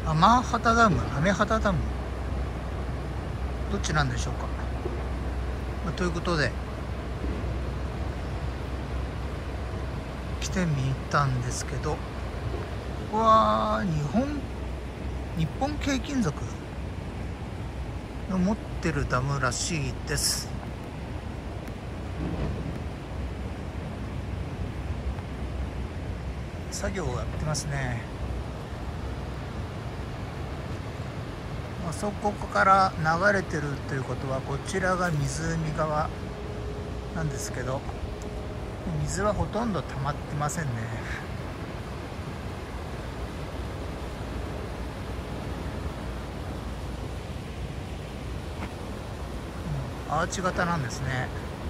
天畠ダム、雨畑ダム、どっちなんでしょうか。ということで来てみたんですけど、ここは日本軽金属の持ってるダムらしいです。作業をやってますね。あそこから流れてるということは、こちらが湖側なんですけど、水はほとんど溜まってませんね。アーチ型なんですね。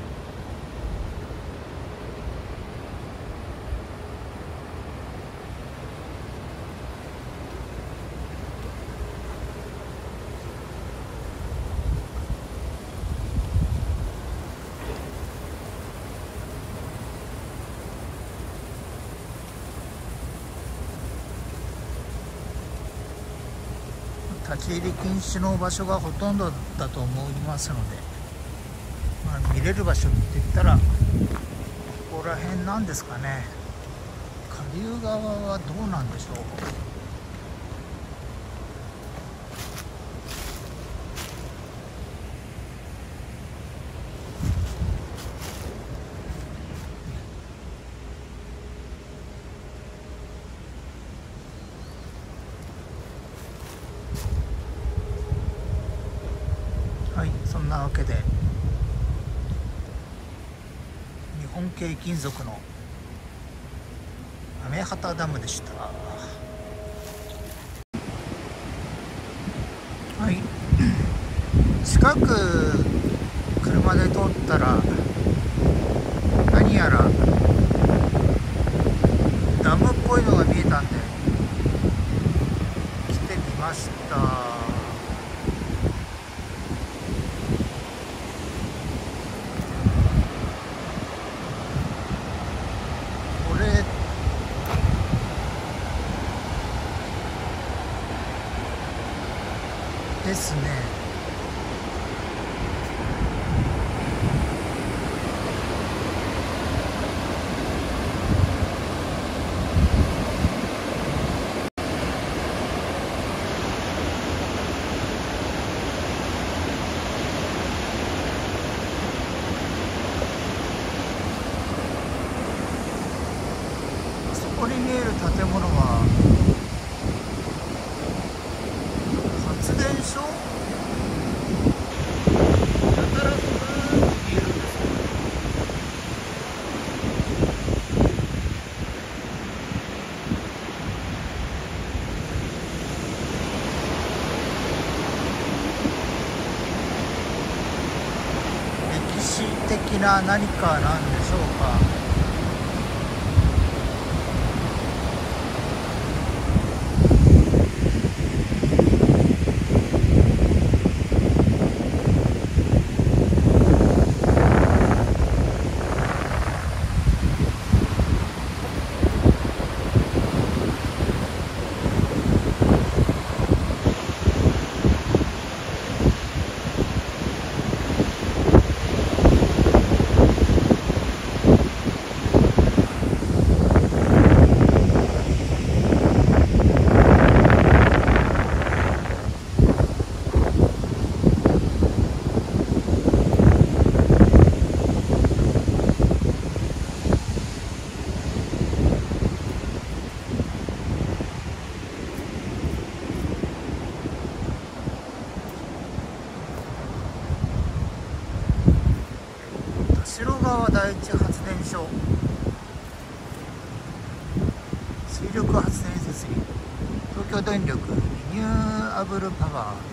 立ち入り禁止の場所がほとんどだと思いますので、見れる場所って言ったらここら辺なんですかね。下流側はどうなんでしょう。はい、そんなわけで日本軽金属の雨畑ダムでした。はい、近く車で通ったら何やらダムっぽいのが見えたんで来てみました。ですね。そこに見える建物は発電所やたら古く見えるんですけど、歴史的な何かなんでしょうか。田代川第一発電所、水力発電設備、東京電力リニューアブルパワー。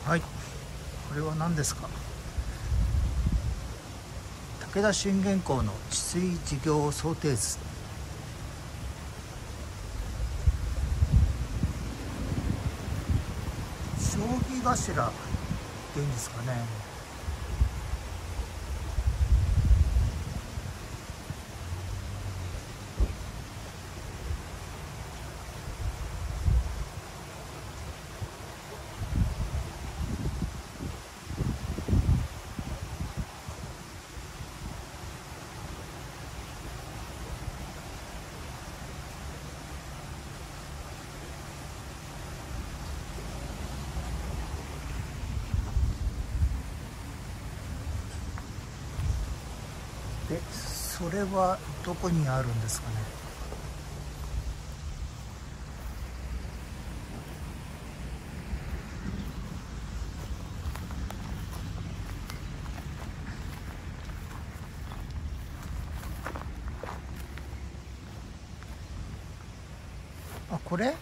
はい、これは何ですか？武田信玄公の治水事業想定図。将棋頭っていうんですかね。で、それはどこにあるんですかね。あ、これ？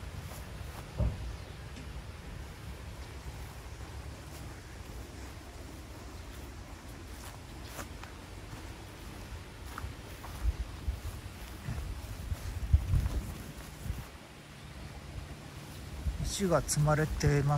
石が積まれています。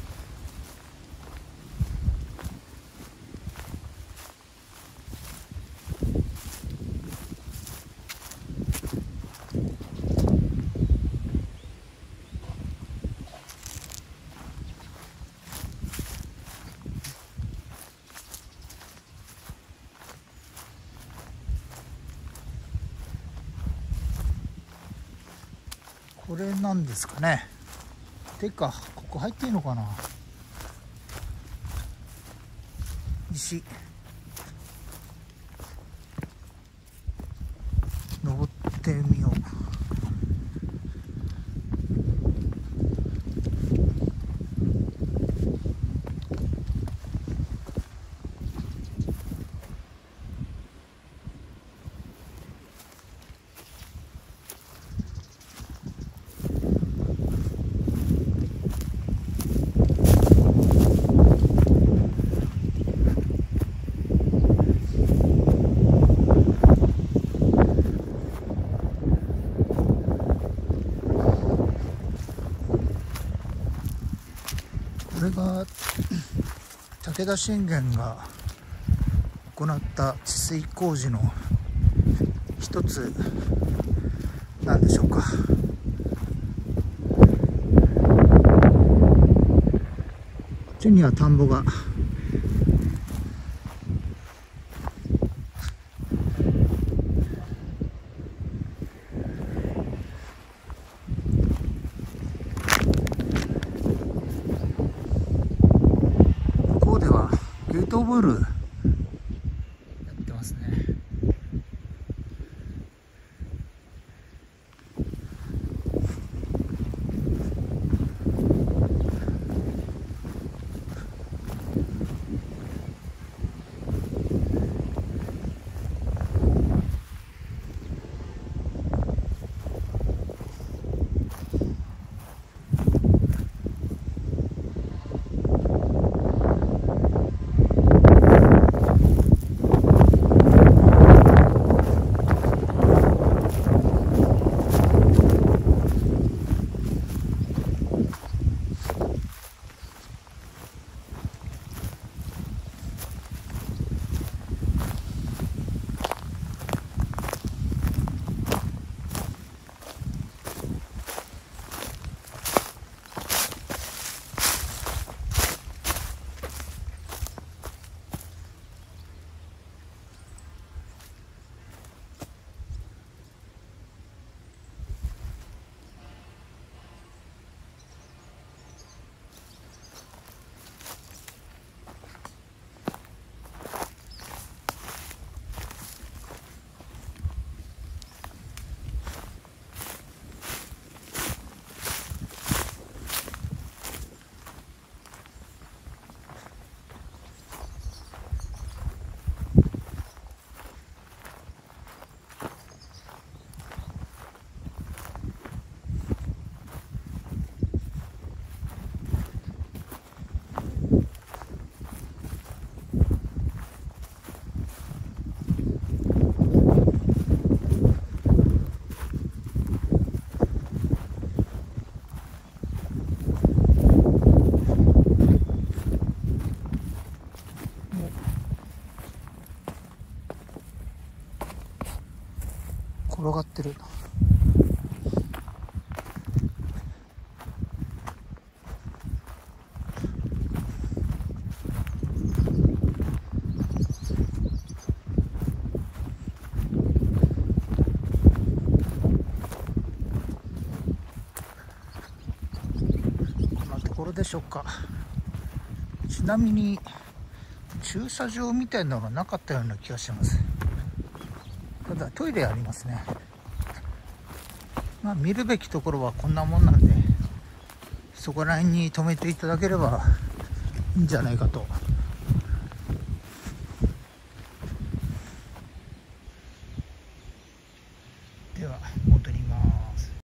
これなんですかね。てか、ここ入っていいのかな。石登ってみよう。これが武田信玄が行った治水工事の一つなんでしょうか。こっちには田んぼが。向こうではゲートボールやってますね。 どうでしょうか。ちなみに駐車場みたいなのがなかったような気がします。ただトイレありますね。まあ見るべきところはこんなもんなんで、そこら辺に止めていただければいいんじゃないかと